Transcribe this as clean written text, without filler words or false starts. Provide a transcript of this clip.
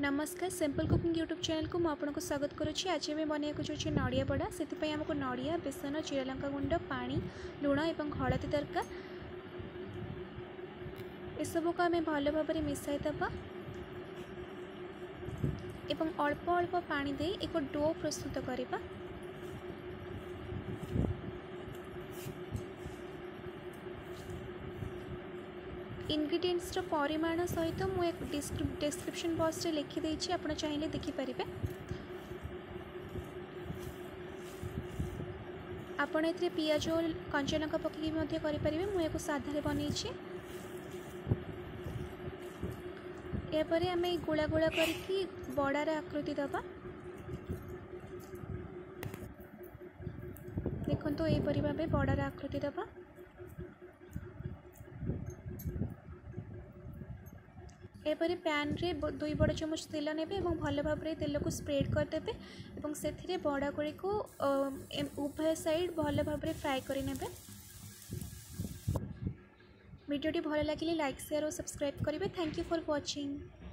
नमस्कार simple cooking YouTube channel को आपको स्वागत करुच्ची। आज मैं बनवाक चाहूँगी नड़िया बड़ा। से आमको नड़िया बेसन जीरा लंका गुंड पानी लुण और हलदी दरकार। एसबू को आम भल भाव मिसाई दबा एवं अल्प अल्प पानी दे एक डो प्रस्तुत करवा। इंग्रेडिएंट्स परिमाण सहित मुझे डिस्क्रिप्शन बॉक्स रे लिखिदे आप चाहिए देखिपारे। आपड़ ए पियाज कंचा लंका पकईकि करें। मुझे साधारे बनई यापर आम गोला गोला करके बड़ार आकृति दबा। देखो यहपरी भाव बड़ार आकृति दबा। एपरी पैन रे 2 बड़ चमच तेल नेबे और भल भाव तेल को स्प्रेड करदे और से बड़ा गुड़ी को उभय साइड भल भाव फ्राए करने। वीडियोटी भल लगे लाइक शेयर और सब्सक्राइब करेंगे। Thank you for watching.